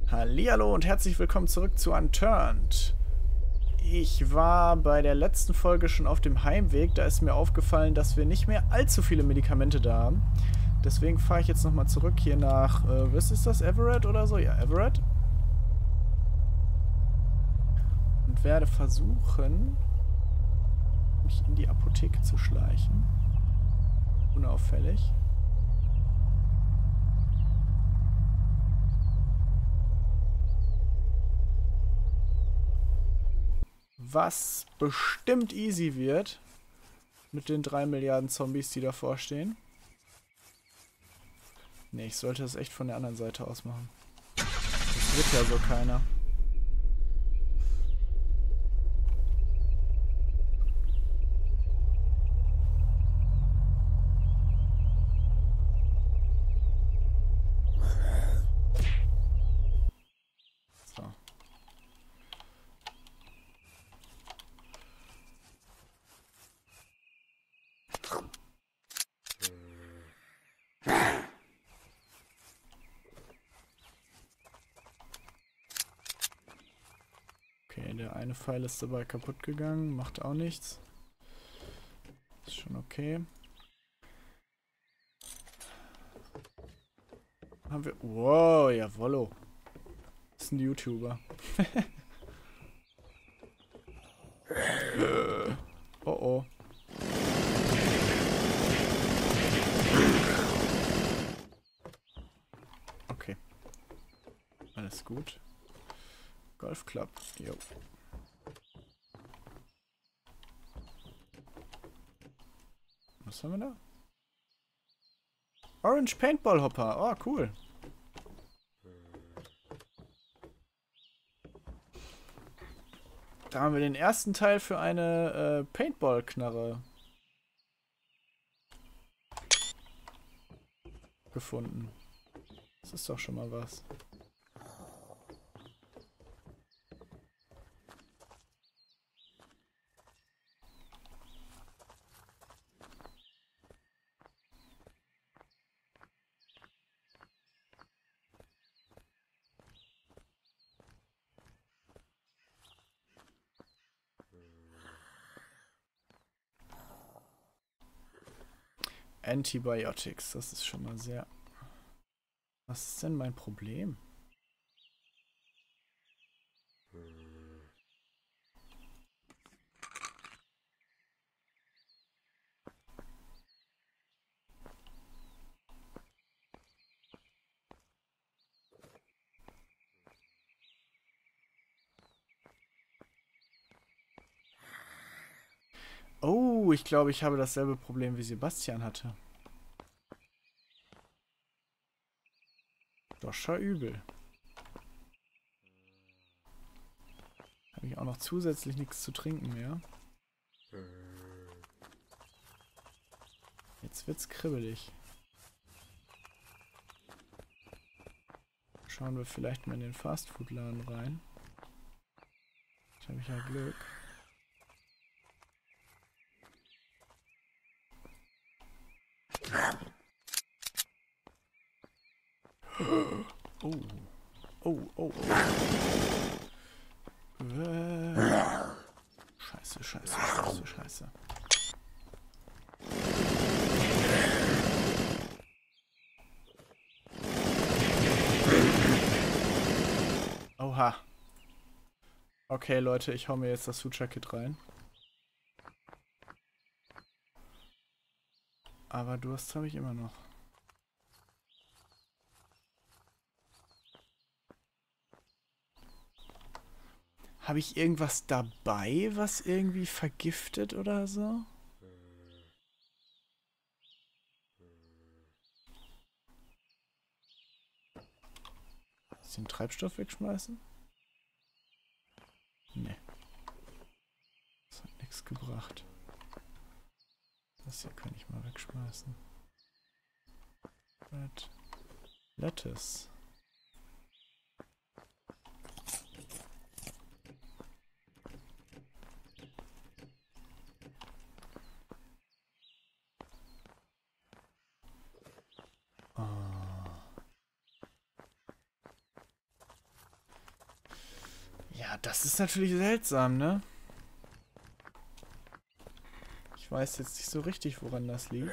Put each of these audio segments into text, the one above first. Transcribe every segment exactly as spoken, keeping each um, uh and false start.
Hallihallo und herzlich willkommen zurück zu Unturned. Ich war bei der letzten Folge schon auf dem Heimweg. Da ist mir aufgefallen, dass wir nicht mehr allzu viele Medikamente da haben. Deswegen fahre ich jetzt nochmal zurück hier nach, äh, was ist das, Everett oder so? Ja, Everett. Und werde versuchen, mich in die Apotheke zu schleichen. Unauffällig. Was bestimmt easy wird mit den drei Milliarden Zombies, die davor stehen. Ne, ich sollte das echt von der anderen Seite aus machen. Das wird ja so keiner. So. Okay, der eine Pfeil ist dabei kaputt gegangen, macht auch nichts. Ist schon okay. Haben wir... Wow, jawollo. Das ist ein YouTuber. Oh oh. Okay. Alles gut. Golfclub. Jo. Was haben wir da? Orange Paintball Hopper. Oh, cool. Da haben wir den ersten Teil für eine äh, Paintball-Knarre gefunden. Das ist doch schon mal was. Antibiotics, das ist schon mal sehr... Was ist denn mein Problem? Oh, ich glaube, ich habe dasselbe Problem wie Sebastian hatte. Doscher übel. Habe ich auch noch zusätzlich nichts zu trinken mehr. Jetzt wird's kribbelig. Schauen wir vielleicht mal in den Fastfood-Laden rein. Jetzt habe ich ja Glück. Oh. Oh, oh, oh. Äh. Scheiße, scheiße, scheiße, scheiße. Oha. Okay, Leute, ich hau mir jetzt das Suture-Kit rein. Aber Durst habe ich immer noch. Habe ich irgendwas dabei, was irgendwie vergiftet oder so? Soll ich den Treibstoff wegschmeißen? Nee. Das hat nichts gebracht. Das hier kann ich mal wegschmeißen. Red Lettuce. das ist natürlich seltsam, ne? Ich weiß jetzt nicht so richtig, woran das liegt.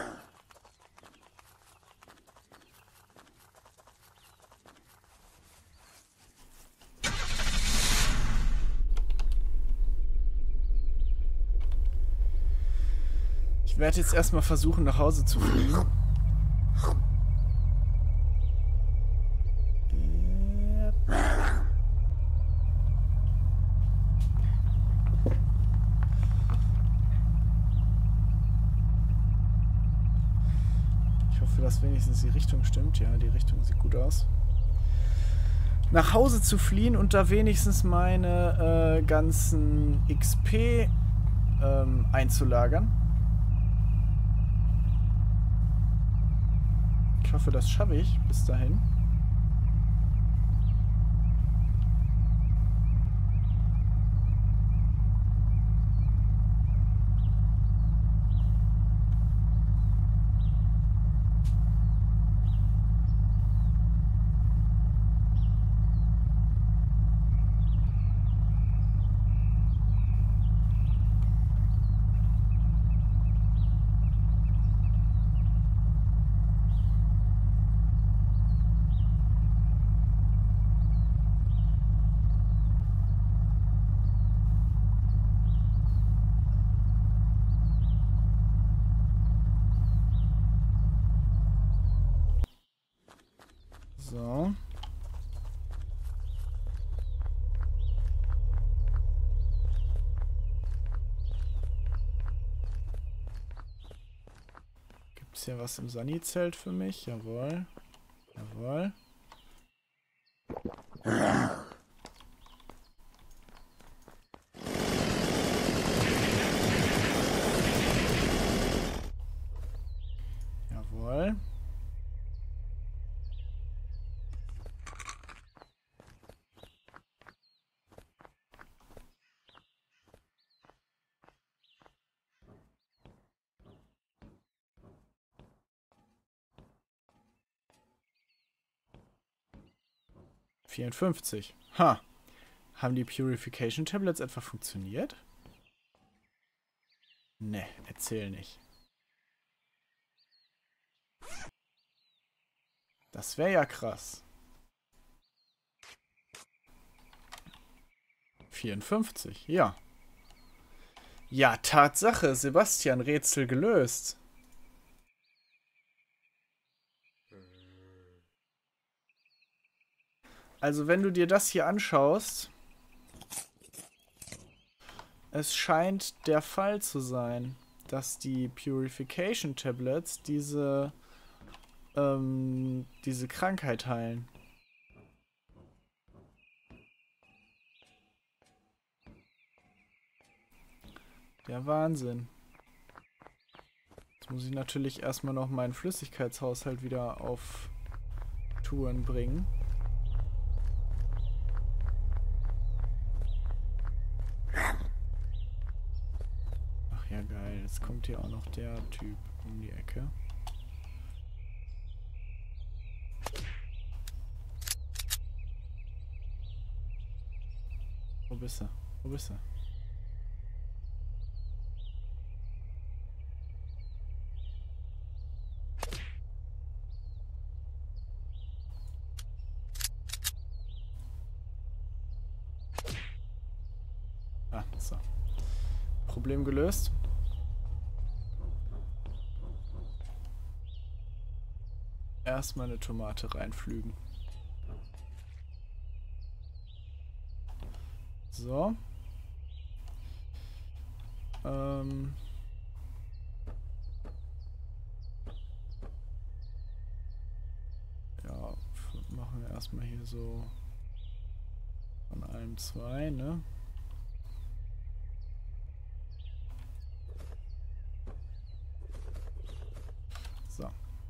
Ich werde jetzt erstmal versuchen, nach Hause zu fliegen. Ich hoffe, dass wenigstens die Richtung stimmt. Ja, die Richtung sieht gut aus. Nach Hause zu fliehen und da wenigstens meine äh, ganzen X P ähm, einzulagern. Ich hoffe, das schaffe ich bis dahin. So. Gibt es hier was im Sunny-Zelt für mich? Jawohl. Jawohl. Jawohl. vierundfünfzig. Ha. Haben die Purification Tablets etwa funktioniert? Ne, erzähl nicht. Das wäre ja krass. vierundfünfzig, ja. Ja, Tatsache, Sebastian, Rätsel gelöst. Also wenn du dir das hier anschaust, es scheint der Fall zu sein, dass die Purification Tablets diese, ähm, diese Krankheit heilen. Der Wahnsinn. Jetzt muss ich natürlich erstmal noch meinen Flüssigkeitshaushalt wieder auf Touren bringen. Ach ja, geil. Jetzt kommt hier auch noch der Typ um die Ecke. Wo bist du? Wo bist du? Ah, so. Problem gelöst. Erstmal eine Tomate reinflügen. So. Ähm. Ja, machen wir erstmal hier so von allem zwei, ne? So.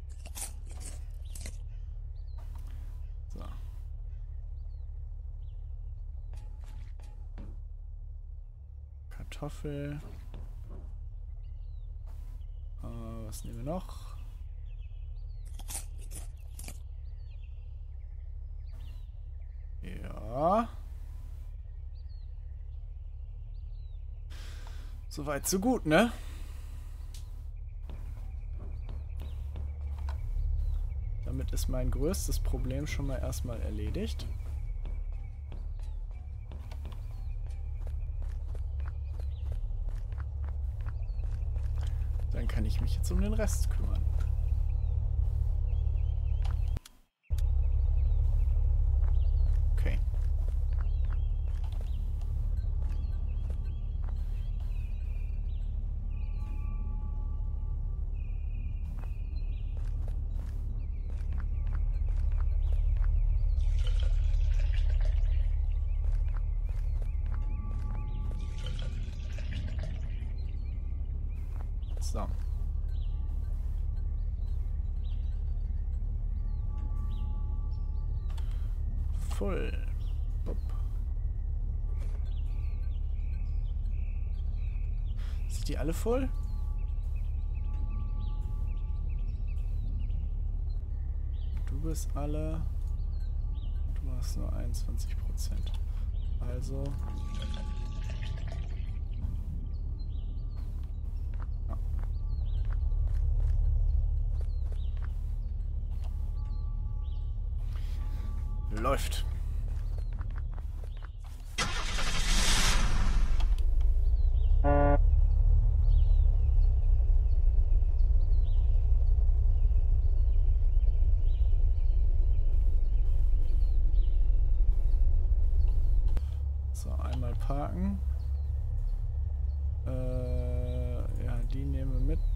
So. Kartoffel. Äh, was nehmen wir noch? Ja. Soweit, so gut, ne? Damit ist mein größtes Problem schon mal erstmal erledigt. Dann kann ich mich jetzt um den Rest kümmern. Okay. So. Voll. Hopp. Sind die alle voll? Du bist alle... Du hast nur einundzwanzig Prozent. Also... Läuft. So, einmal parken. Äh, ja, die nehmen wir mit.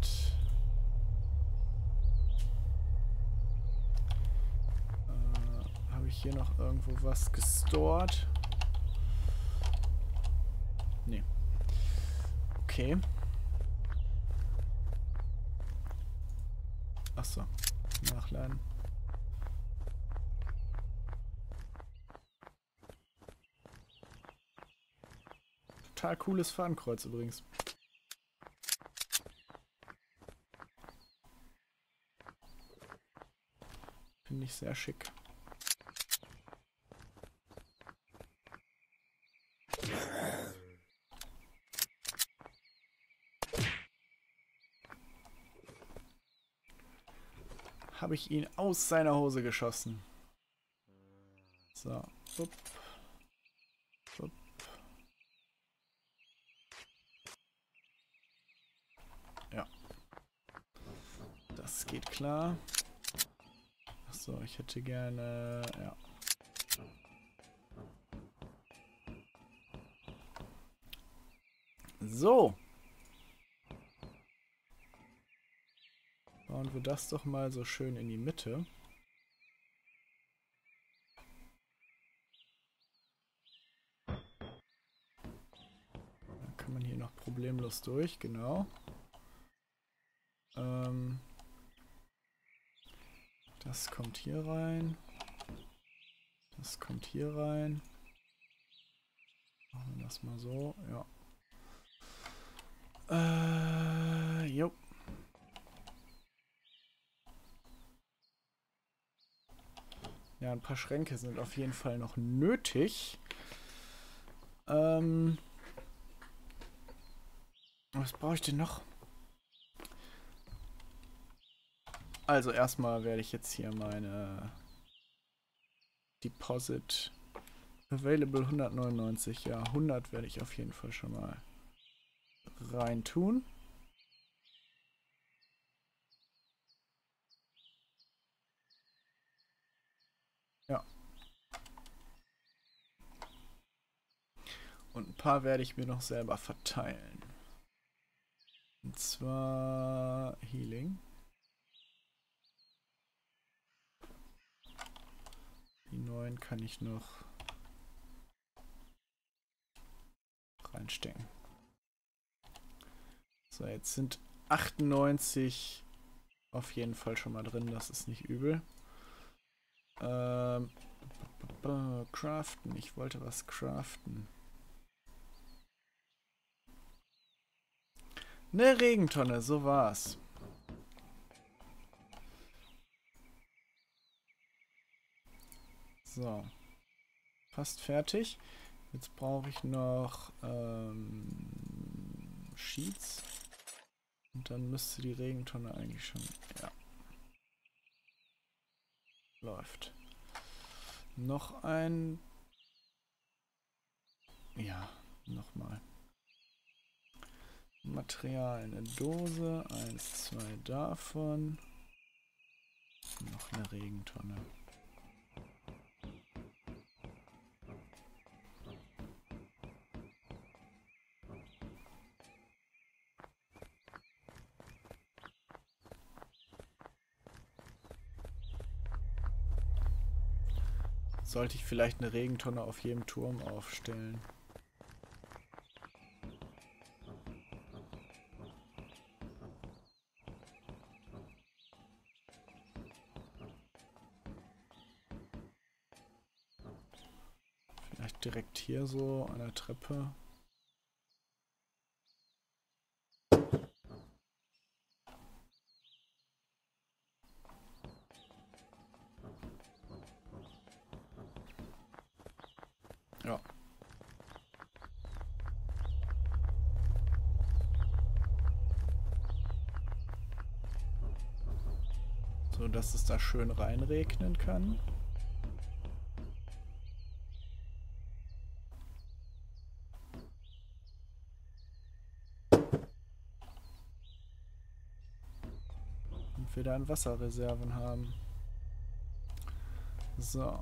Habe ich hier noch irgendwo was gestored? Nee. Okay. Achso. Nachladen. Total cooles Fadenkreuz übrigens. Finde ich sehr schick. Habe ich ihn aus seiner Hose geschossen. So. Upp. Upp. Ja. Das geht klar. Achso, ich hätte gerne... Ja. So. Bauen wir das doch mal so schön in die Mitte. Dann kann man hier noch problemlos durch, genau. Ähm, das kommt hier rein. Das kommt hier rein. Machen wir das mal so, ja. Äh, jo. Ja, ein paar Schränke sind auf jeden Fall noch nötig. Ähm, was brauche ich denn noch? Also erstmal werde ich jetzt hier meine Deposit Available hundertneunundneunzig. Ja, hundert werde ich auf jeden Fall schon mal rein tun. Ja. Und ein paar werde ich mir noch selber verteilen. Und zwar Healing. Die neuen kann ich noch reinstecken. So, jetzt sind achtundneunzig auf jeden Fall schon mal drin. Das ist nicht übel. Ähm, craften. Ich wollte was craften. Eine Regentonne, so war's. So. Fast fertig. Jetzt brauche ich noch ähm, Sheets. Und dann müsste die Regentonne eigentlich schon... Ja. Läuft. Noch ein... Ja, nochmal. Material, eine Dose. Eins, zwei davon. Noch eine Regentonne. Sollte ich vielleicht eine Regentonne auf jedem Turm aufstellen. Vielleicht direkt hier so an der Treppe. Ja. So, dass es da schön reinregnen kann. Und wir dann Wasserreserven haben. So.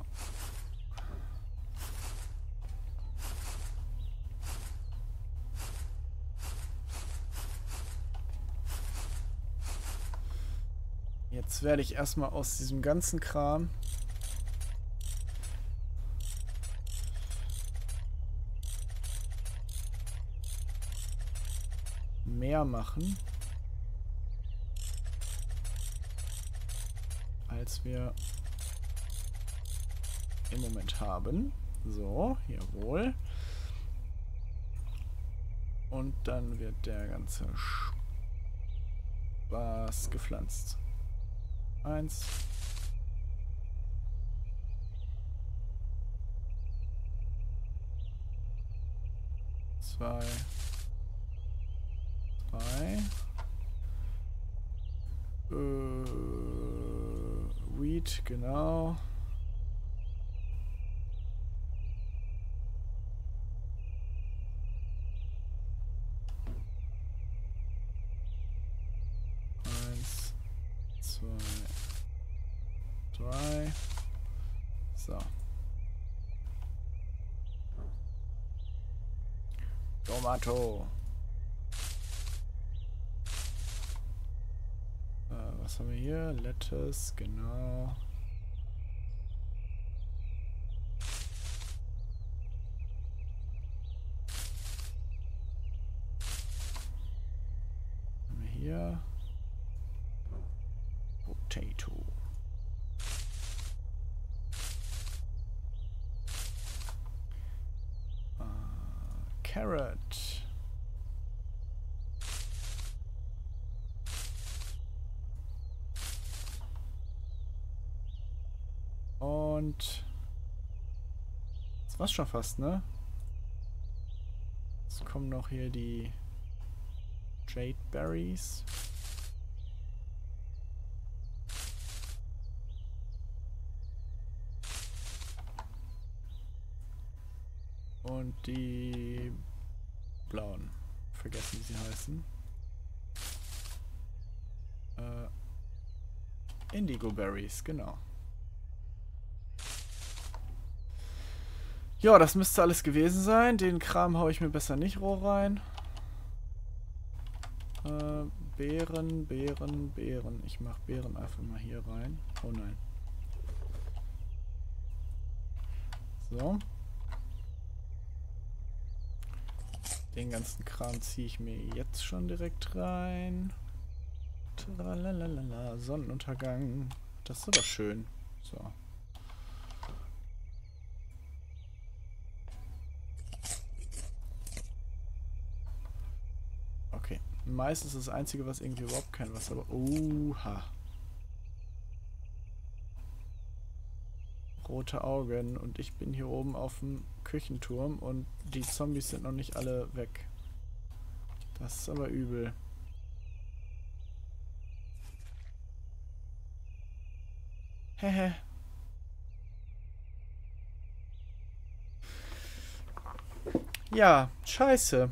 Jetzt werde ich erstmal aus diesem ganzen Kram mehr machen, als wir im Moment haben. So, jawohl. Und dann wird der ganze Spaß gepflanzt. Eins. Zwei. Drei. Äh, Wheat, genau. Eins, zwei, drei. So. Tomato. Äh, was haben wir hier? Lettuce, genau. Haben wir hier? Potato. Uh, carrot. Und das war's schon fast, ne? Jetzt kommen noch hier die Jadeberries. Und die blauen. Vergessen, wie sie heißen. Äh, Indigo Berries, genau. Ja, das müsste alles gewesen sein. Den Kram haue ich mir besser nicht roh rein. Äh, Beeren, Beeren, Beeren. Ich mache Beeren einfach mal hier rein. Oh nein. So. Den ganzen Kram ziehe ich mir jetzt schon direkt rein. Tralalala, Sonnenuntergang. Das ist aber schön. So. Okay. Mais ist das Einzige, was irgendwie überhaupt kein Wasser... Aber oha. Rote Augen. Und ich bin hier oben auf dem Küchenturm und die Zombies sind noch nicht alle weg. Das ist aber übel. Hehe. Ja, scheiße.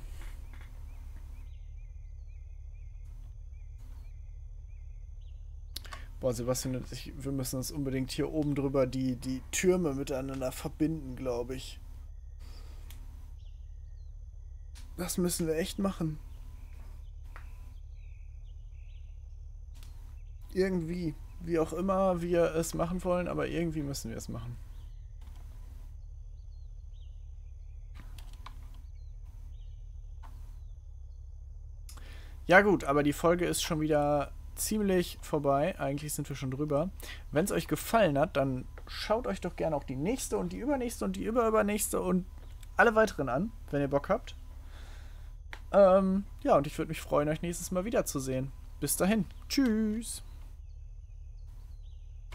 Boah, Sebastian und ich, wir müssen uns unbedingt hier oben drüber die, die Türme miteinander verbinden, glaube ich. Das müssen wir echt machen. Irgendwie. Wie auch immer wir es machen wollen, aber irgendwie müssen wir es machen. Ja gut, aber die Folge ist schon wieder ziemlich vorbei. Eigentlich sind wir schon drüber. Wenn es euch gefallen hat, dann schaut euch doch gerne auch die nächste und die übernächste und die überübernächste und alle weiteren an, wenn ihr Bock habt. Ähm, ja, und ich würde mich freuen, euch nächstes Mal wiederzusehen. Bis dahin. Tschüss.